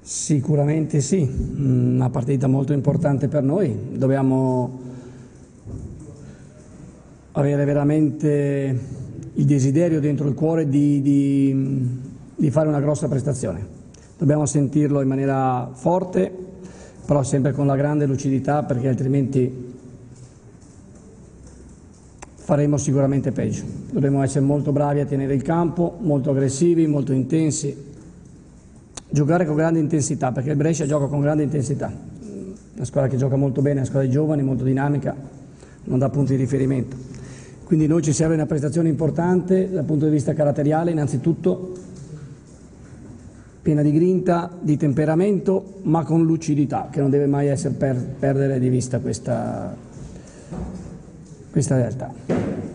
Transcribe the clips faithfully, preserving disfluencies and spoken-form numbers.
Sicuramente sì, una partita molto importante per noi, dobbiamo avere veramente il desiderio dentro il cuore di, di, di fare una grossa prestazione, dobbiamo sentirlo in maniera forte, però sempre con la grande lucidità, perché altrimenti faremo sicuramente peggio. Dobbiamo essere molto bravi a tenere il campo, molto aggressivi, molto intensi, giocare con grande intensità, perché il Brescia gioca con grande intensità, una squadra che gioca molto bene, una squadra di giovani, molto dinamica, non dà punti di riferimento. Quindi noi ci serve una prestazione importante dal punto di vista caratteriale, innanzitutto piena di grinta, di temperamento, ma con lucidità, che non deve mai essere per perdere di vista questa, questa realtà.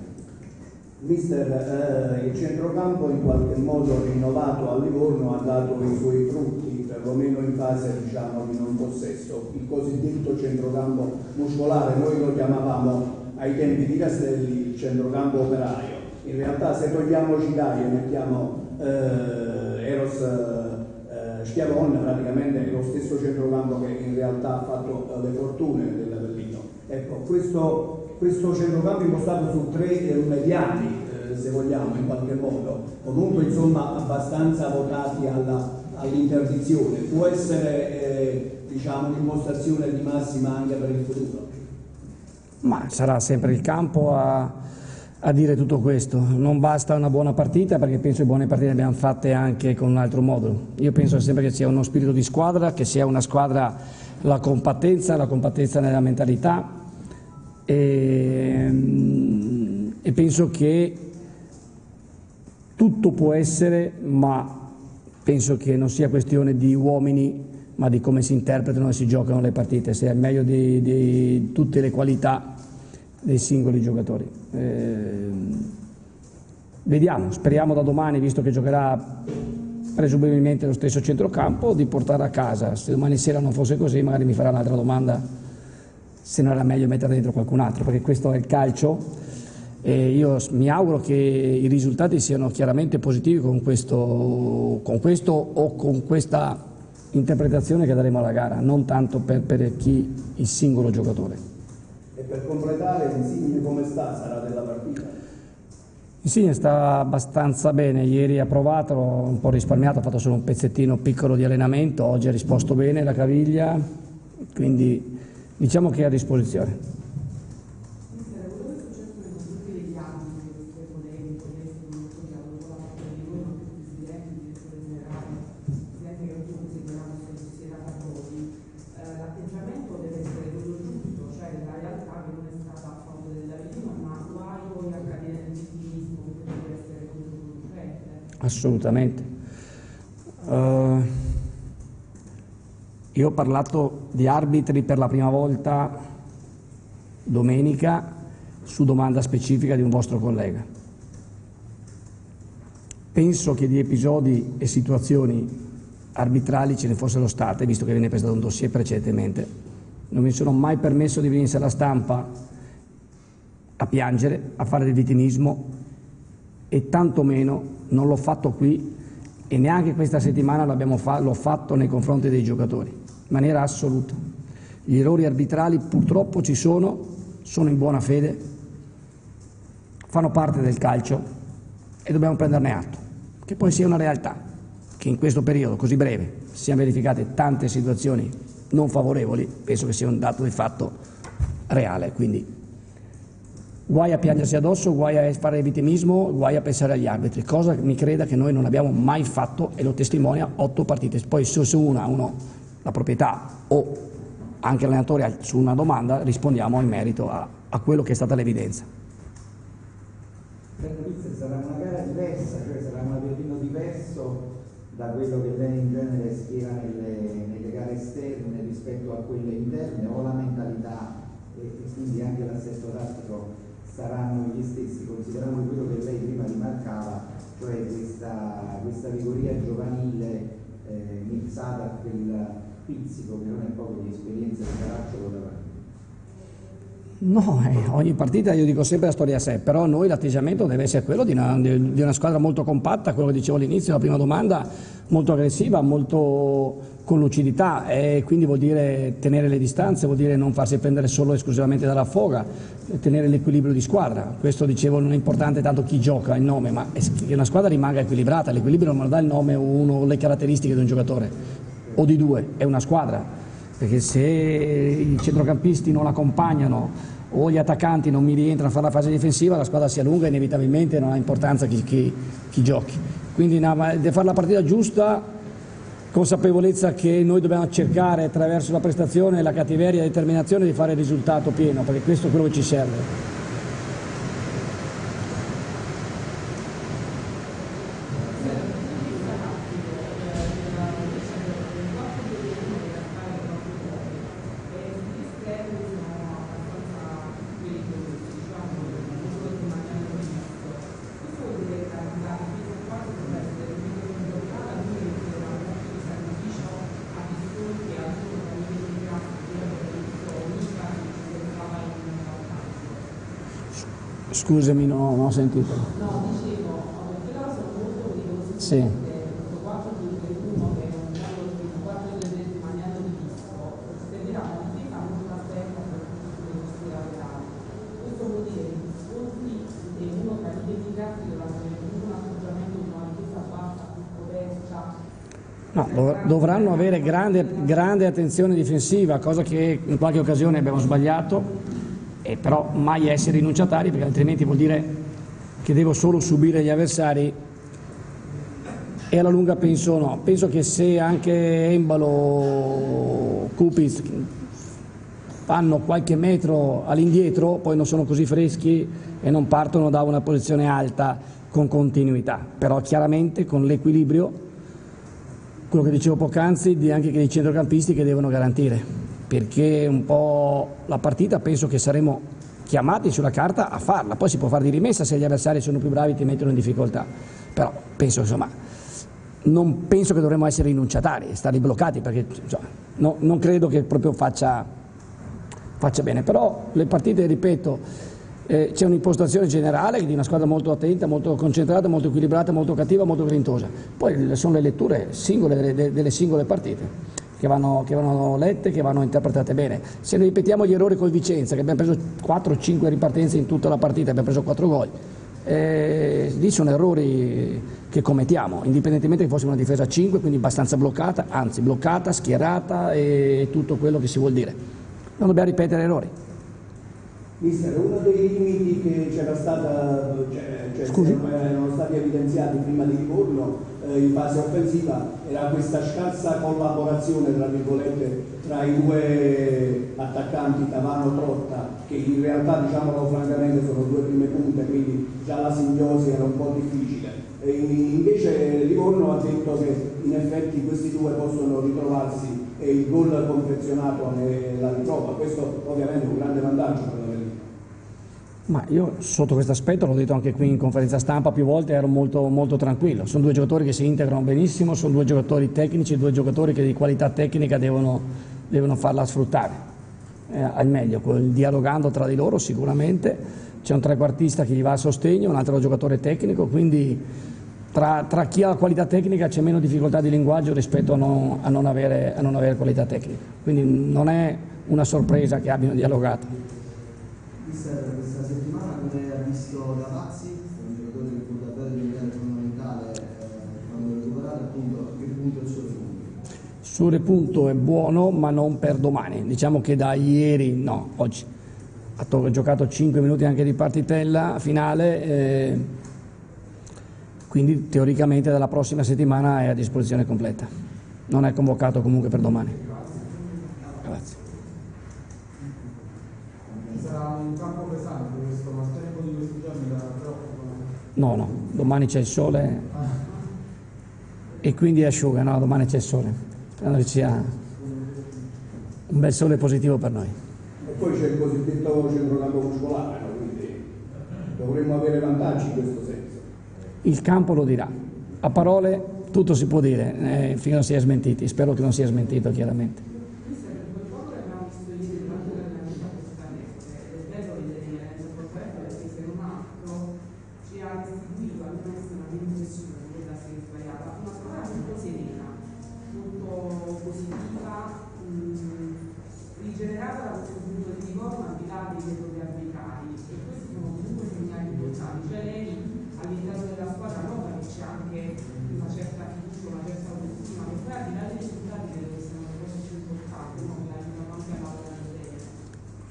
Mister, eh, il centrocampo in qualche modo rinnovato a Livorno ha dato i suoi frutti, perlomeno in fase diciamo, di non possesso, il cosiddetto centrocampo muscolare, noi lo chiamavamo ai tempi di Castelli il centrocampo operaio. In realtà se togliamo Cigai e mettiamo eh, Eros eh, Schiavon, praticamente è lo stesso centrocampo che in realtà ha fatto eh, le fortune dell'Avellino. Ecco, questo Questo centrocampo impostato su tre mediani, eh, se vogliamo, in qualche modo, comunque insomma abbastanza votati all'interdizione, può essere eh, diciamo, un'impostazione di massima anche per il futuro? Ma sarà sempre il campo a, a dire tutto questo, non basta una buona partita, perché penso che buone partite le abbiamo fatte anche con un altro modo. Io penso sempre che sia uno spirito di squadra, che sia una squadra, la compattezza, la compattezza nella mentalità, E, e penso che tutto può essere, ma penso che non sia questione di uomini, ma di come si interpretano e si giocano le partite, se è meglio di, di tutte le qualità dei singoli giocatori. Eh, vediamo, speriamo da domani, visto che giocherà presumibilmente lo stesso centrocampo, di portare a casa. Se domani sera non fosse così, magari mi farà un'altra domanda se non era meglio mettere dentro qualcun altro, perché questo è il calcio e io mi auguro che i risultati siano chiaramente positivi con questo, con questo o con questa interpretazione che daremo alla gara, non tanto per, per chi il singolo giocatore. E per completare, Insigne come sta? Sarà della partita? Insigne sta abbastanza bene, ieri ha provato, l'ho un po' risparmiato, ha fatto solo un pezzettino piccolo di allenamento, oggi ha risposto bene la caviglia, quindi diciamo che è a disposizione. L'atteggiamento deve essere quello giusto, cioè la realtà che non è stata a favore dell'Avellino, ma guai poi a cadere nel cinismo, che deve essere controproducente. Assolutamente. Uh... Io ho parlato di arbitri per la prima volta domenica su domanda specifica di un vostro collega. Penso che di episodi e situazioni arbitrali ce ne fossero state, visto che viene presentato un dossier precedentemente. Non mi sono mai permesso di venire alla stampa a piangere, a fare del vittimismo e tantomeno non l'ho fatto qui e neanche questa settimana l'abbiamo fa- l'ho fatto nei confronti dei giocatori, in maniera assoluta. Gli errori arbitrali purtroppo ci sono, sono in buona fede, fanno parte del calcio e dobbiamo prenderne atto, che poi sia una realtà, che in questo periodo così breve si siano verificate tante situazioni non favorevoli, penso che sia un dato di fatto reale, quindi guai a piangersi addosso, guai a fare vittimismo, guai a pensare agli arbitri, cosa che mi creda che noi non abbiamo mai fatto e lo testimonia otto partite. Poi se su una uno, la proprietà o anche l'allenatore su una domanda rispondiamo in merito a, a quello che è stata l'evidenza. Sarà una gara diversa, cioè sarà un Avellino diverso da quello che lei in genere schiera nelle, nelle gare esterne rispetto a quelle interne, o la mentalità e, e quindi anche l'assetto tattico saranno gli stessi, considerando quello che lei prima rimarcava, cioè questa, questa vigoria giovanile eh, mixata a quel pizzico che non è poco di esperienza di Caracciolo davanti. No, eh, ogni partita io dico sempre la storia a sé, però noi l'atteggiamento deve essere quello di una, di una squadra molto compatta, quello che dicevo all'inizio, la prima domanda, molto aggressiva, molto con lucidità, e quindi vuol dire tenere le distanze, vuol dire non farsi prendere solo esclusivamente dalla foga, tenere l'equilibrio di squadra. Questo dicevo non è importante tanto chi gioca, il nome, ma che una squadra rimanga equilibrata. L'equilibrio non lo dà il nome o uno o le caratteristiche di un giocatore o di due, è una squadra, perché se i centrocampisti non accompagnano o gli attaccanti non mi rientrano a fare la fase difensiva, la squadra si allunga e inevitabilmente non ha importanza chi, chi, chi giochi. Quindi no, deve fare la partita giusta, consapevolezza che noi dobbiamo cercare attraverso la prestazione, la cattiveria e la determinazione di fare il risultato pieno, perché questo è quello che ci serve. Scusami, no, non ho sentito. No, dicevo, perché loro sono molto pericolosi. Sì. Questo quattro due uno che è un quattro due tre maniano di disco, servirà a modificare una aspetta per tutti le nostre laterali. Questo vuol dire che gli sconti e uno tra i dedicati dovrà avere un atteggiamento di una difesa bassa, più coperta. No, dov- dovranno avere grande, grande attenzione difensiva, cosa che in qualche occasione abbiamo sbagliato. E però mai essere rinunciatari, perché altrimenti vuol dire che devo solo subire gli avversari, e alla lunga penso no, penso che se anche Embalo, Kupic fanno qualche metro all'indietro, poi non sono così freschi e non partono da una posizione alta con continuità, però chiaramente con l'equilibrio, quello che dicevo poc'anzi, di anche dei centrocampisti che devono garantire, perché un po' la partita penso che saremo chiamati sulla carta a farla, poi si può fare di rimessa se gli avversari sono più bravi e ti mettono in difficoltà, però penso insomma, non penso che dovremmo essere rinunciatari, stare bloccati, perché insomma, no, non credo che proprio faccia, faccia bene, però le partite, ripeto, eh, c'è un'impostazione generale di una squadra molto attenta, molto concentrata, molto equilibrata, molto cattiva, molto grintosa, poi sono le letture singole delle, delle singole partite. Che vanno, che vanno lette, che vanno interpretate bene. Se noi ripetiamo gli errori col Vicenza, che abbiamo preso quattro cinque ripartenze in tutta la partita, abbiamo preso quattro gol, eh, lì sono errori che commettiamo, indipendentemente che fosse una difesa a cinque, quindi abbastanza bloccata, anzi bloccata, schierata e tutto quello che si vuol dire. Non dobbiamo ripetere errori. Mister, uno dei limiti che c'era stata, cioè, cioè erano stati evidenziati prima di Livorno eh, in fase offensiva, era questa scarsa collaborazione tra virgolette tra i due attaccanti Tavano-Trotta, che in realtà, diciamolo francamente, sono due prime punte, quindi già la simbiosi era un po' difficile. E invece Livorno ha detto che in effetti questi due possono ritrovarsi e il gol confezionato la ritrova. Questo ovviamente è un grande vantaggio per la Verona. Ma io sotto questo aspetto, l'ho detto anche qui in conferenza stampa più volte, ero molto, molto tranquillo. Sono due giocatori che si integrano benissimo, sono due giocatori tecnici, due giocatori che di qualità tecnica devono, devono farla sfruttare eh, al meglio, dialogando tra di loro sicuramente. C'è un trequartista che gli va a sostegno, un altro giocatore tecnico, quindi tra, tra chi ha la qualità tecnica c'è meno difficoltà di linguaggio rispetto a non, a non avere, a non avere qualità tecnica. Quindi non è una sorpresa che abbiano dialogato. Questa settimana come ha visto da Pazzi, un giocatore che può davvero diventare fondamentale eh, quando recuperare, appunto che punto è il suo repunto? Il suo repunto è buono, ma non per domani, diciamo che da ieri, no, oggi ha to- giocato cinque minuti anche di partitella finale, eh, quindi teoricamente dalla prossima settimana è a disposizione completa, non è convocato comunque per domani. Grazie. Sarà un campo pesante questo, ma il tempo di questi giorni da troppo. No, no, domani c'è il sole e quindi asciuga, no, domani c'è il sole, speriamo che sia un bel sole positivo per noi. E poi c'è il cosiddetto centrocampo muscolare, no? Quindi dovremmo avere vantaggi in questo senso. Il campo lo dirà, a parole tutto si può dire, eh, finché non sia smentiti, spero che non sia smentito chiaramente. Mister, quel poco che abbiamo visto ieri durante l'allenamento a questa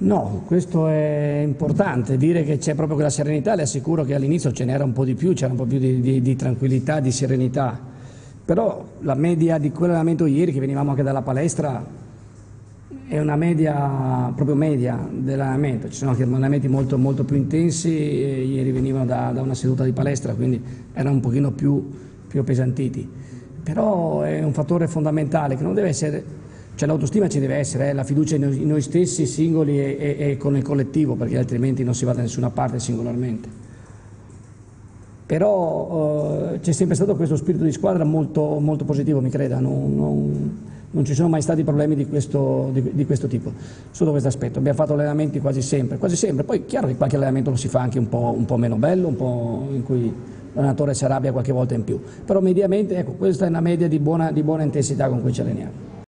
No, questo è importante, dire che c'è proprio quella serenità, le assicuro che all'inizio ce n'era un po' di più, c'era un po' più di, di, di tranquillità, di serenità, però la media di quell'allenamento ieri, che venivamo anche dalla palestra, è una media, proprio media dell'allenamento, ci sono anche allenamenti molto, molto più intensi, e ieri venivano da, da una seduta di palestra, quindi erano un pochino più, più appesantiti, però è un fattore fondamentale che non deve essere... Cioè l'autostima ci deve essere, eh, la fiducia in noi, in noi stessi, singoli e, e, e con il collettivo, perché altrimenti non si va da nessuna parte singolarmente. Però eh, c'è sempre stato questo spirito di squadra molto, molto positivo, mi creda, non, non, non ci sono mai stati problemi di questo, di, di questo tipo, sotto questo aspetto. Abbiamo fatto allenamenti quasi sempre, quasi sempre, poi è chiaro che qualche allenamento lo si fa anche un po', un po' meno bello, un po' in cui l'allenatore si arrabbia qualche volta in più, però mediamente, ecco, questa è una media di buona, di buona intensità con cui ci alleniamo.